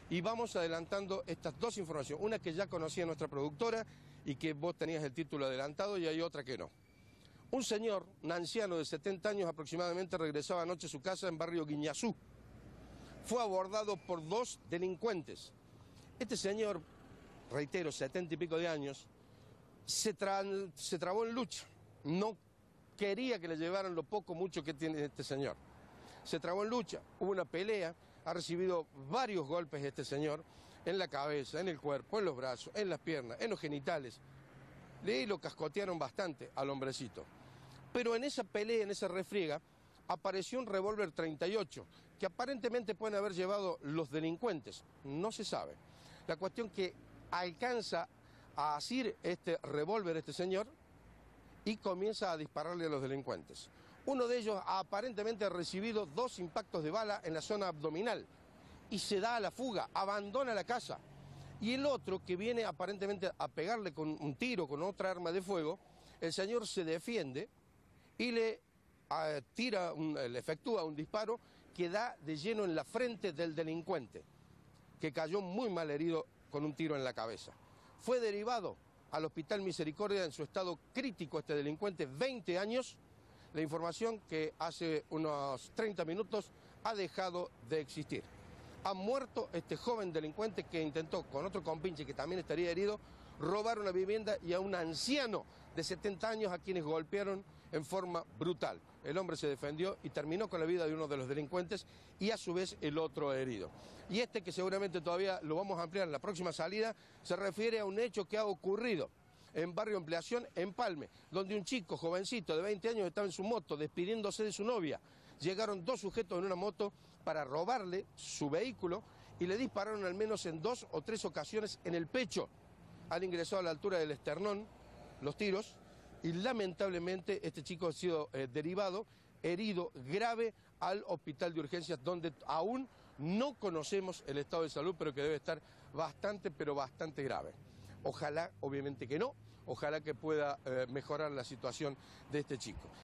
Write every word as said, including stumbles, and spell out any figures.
Y vamos adelantando estas dos informaciones, una que ya conocía nuestra productora y que vos tenías el título adelantado, y hay otra que no. Un señor, un anciano de setenta años aproximadamente, regresaba anoche a su casa en barrio Guiñazú. Fue abordado por dos delincuentes. Este señor, reitero, setenta y pico de años, se, tra se trabó en lucha. No quería que le llevaran lo poco mucho que tiene este señor. Se trabó en lucha, hubo una pelea, ha recibido varios golpes este señor, en la cabeza, en el cuerpo, en los brazos, en las piernas, en los genitales. Le lo cascotearon bastante al hombrecito. Pero en esa pelea, en esa refriega, apareció un revólver treinta y ocho, que aparentemente pueden haber llevado los delincuentes, no se sabe. La cuestión que alcanza a asir este revólver este señor y comienza a dispararle a los delincuentes. Uno de ellos aparentemente ha recibido dos impactos de bala en la zona abdominal y se da a la fuga, abandona la casa. Y el otro, que viene aparentemente a pegarle con un tiro, con otra arma de fuego, el señor se defiende y le uh, tira, un, le efectúa un disparo que da de lleno en la frente del delincuente, que cayó muy mal herido con un tiro en la cabeza. Fue derivado al Hospital Misericordia en su estado crítico este delincuente, veinte años, la información que hace unos treinta minutos ha dejado de existir. Ha muerto este joven delincuente que intentó, con otro compinche que también estaría herido, robar una vivienda y a un anciano de setenta años a quienes golpearon en forma brutal. El hombre se defendió y terminó con la vida de uno de los delincuentes y a su vez el otro herido. Y este, que seguramente todavía lo vamos a ampliar en la próxima salida, se refiere a un hecho que ha ocurrido en Barrio Ampliación, en Palme, donde un chico jovencito de veinte años estaba en su moto despidiéndose de su novia. Llegaron dos sujetos en una moto para robarle su vehículo y le dispararon al menos en dos o tres ocasiones en el pecho. Han ingresado a la altura del esternón los tiros y lamentablemente este chico ha sido eh, derivado, herido grave, al hospital de urgencias, donde aún no conocemos el estado de salud, pero que debe estar bastante, pero bastante grave. Ojalá, obviamente que no, ojalá que pueda eh, mejorar la situación de este chico.